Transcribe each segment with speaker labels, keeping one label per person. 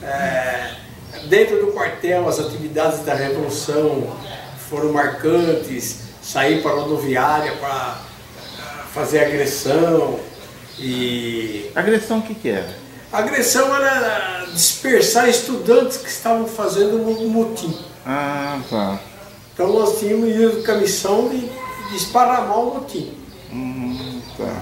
Speaker 1: Dentro do quartel, as atividades da Revolução foram marcantes, sair para a rodoviária para fazer agressão.
Speaker 2: Agressão o que era?
Speaker 1: A agressão era dispersar estudantes que estavam fazendo um motim.
Speaker 2: Ah, tá.
Speaker 1: Então nós tínhamos ido com a missão de esparramar o motim.
Speaker 2: Tá.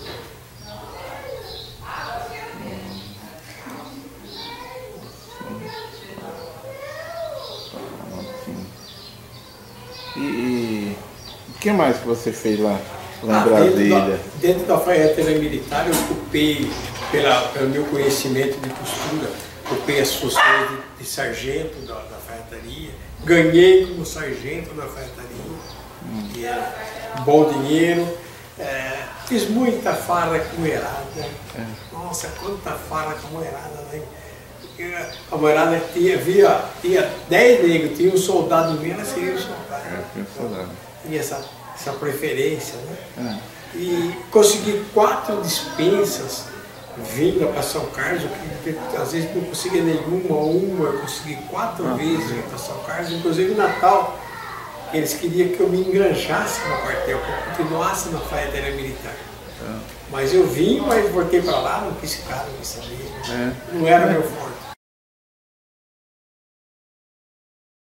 Speaker 2: E o que mais que você fez lá em Brasília?
Speaker 1: Dentro da alfaiataria militar eu ocupei, pelo meu conhecimento de costura, ocupei as funções de sargento da alfaiataria, ganhei como sargento da alfaiataria, que era bom dinheiro, fiz muita farra com mulherada, nossa, quanta farra com mulherada, né? A mulherada tinha 10 negros, tinha um soldado mesmo, seria um soldado. Tinha essa preferência, né? E consegui 4 dispensas vinda para São Carlos, que às vezes não conseguia uma, eu consegui 4 vezes vir para São Carlos, inclusive no Natal, eles queriam que eu me enganchasse no quartel, que eu continuasse na alfaiataria militar. Mas eu vim, mas voltei para lá, não quis ficar, não quis saber, não era meu forte.